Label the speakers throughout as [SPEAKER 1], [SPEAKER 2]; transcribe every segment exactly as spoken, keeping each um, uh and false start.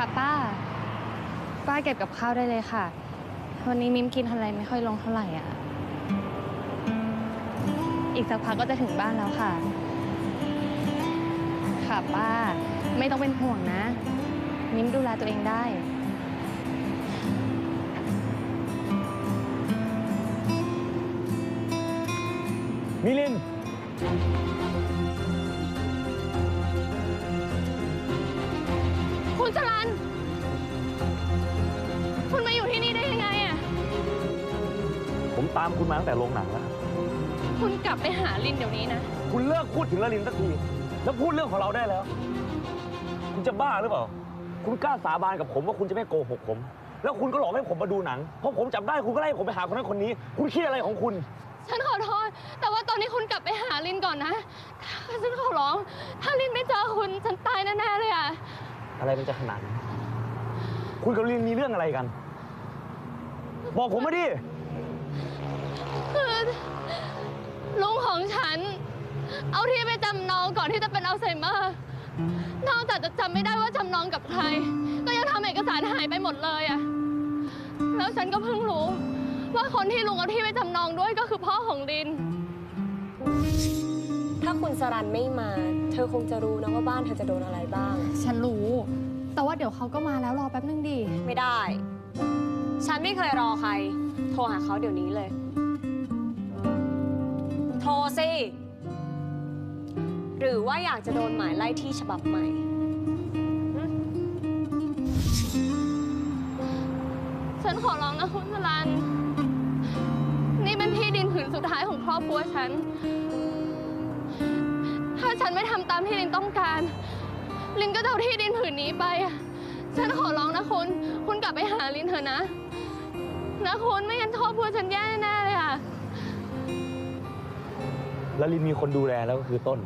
[SPEAKER 1] ป้าป้าเก็บกับข้าวได้เลยค่ะวันนี้มิมกินอะไรไม่ค่อยลงเท่าไหร่อ่ะอีกสักพักก็จะถึงบ้านแล้วค่ะค่ะป้าไม่ต้องเป็นห่วงนะมิมดูแลตัวเองได้
[SPEAKER 2] มิลิน
[SPEAKER 1] คุณจรัญคุณมาอยู่ที่นี่ได้ยังไงอ่ะ
[SPEAKER 2] ผมตามคุณมาตั้งแต่โรงหนังแล้ว
[SPEAKER 1] คุณกลับไปหาลินเดี๋ยวนี้นะ
[SPEAKER 2] คุณเลิกพูดถึงละลินสักทีแล้วพูดเรื่องของเราได้แล้วคุณจะบ้าหรือเปล่าคุณกล้าสาบานกับผมว่าคุณจะไม่โกหกผมแล้วคุณก็หลอกให้ผมมาดูหนังพอผมจับได้คุณก็ไล่ผมไปหาคนนั้นคนนี้คุณคิดอะไรของคุณ
[SPEAKER 1] ฉันขอโทษแต่ว่าตอนนี้คุณกลับไปหาลินก่อนนะฉันขอร้องถ้าลินไม่เจอคุณฉันตายแน่ๆเลยอะ
[SPEAKER 2] อะไรมันจะขนาดนี้คุณกับลินมีเรื่องอะไรกันบอกผมมาดิ
[SPEAKER 1] คือลุงของฉันเอาที่ไปจำนองก่อนที่จะเป็นอัลไซเมอร์นอกจากจะจำไม่ได้ว่าจำนองกับใครก็ยังทำเอกสารหายไปหมดเลยอะแล้วฉันก็เพิ่งรู้ว่าคนที่ลุงเอาที่ไปจำนองด้วยก็คือพ่อของลิน
[SPEAKER 3] ถ้าคุณสรัญไม่มาเธอคงจะรู้นะว่าบ้านเธอจะโดนอะไรบ้าง
[SPEAKER 1] ฉันรู้แต่ว่าเดี๋ยวเขาก็มาแล้วรอแป๊บนึงดิ
[SPEAKER 3] ไม่ได้ฉันไม่เคยรอใครโทรหาเขาเดี๋ยวนี้เลยโทรสิหรือว่าอยากจะโดนหมายไล่ที่ฉบับใหม่
[SPEAKER 1] ฉันขอร้องนะคุณสรัญนี่เป็นที่ดินผืนสุดท้ายของครอบครัวฉันถ้าฉันไม่ทำตามที่ลินต้องการลินก็จะเอาที่ดินผืนนี้ไปฉันขอร้องนะคุณคุณกลับไปหาลินเถอะนะนะคุณไม่งั้นครอบครัวฉันแย่แน่เลยอ่ะ
[SPEAKER 2] แล้วลินมีคนดูแลแล้วก็คือต้น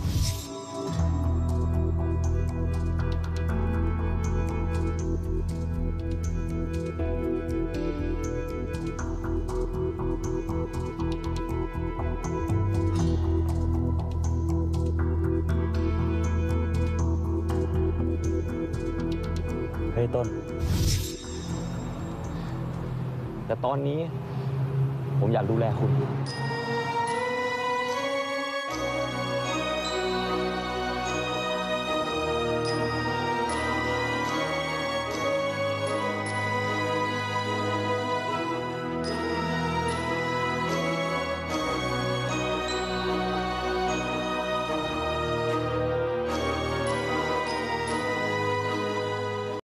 [SPEAKER 2] เฮ้ยต้นแต่ตอนนี้ผมอยากดูแลคุณ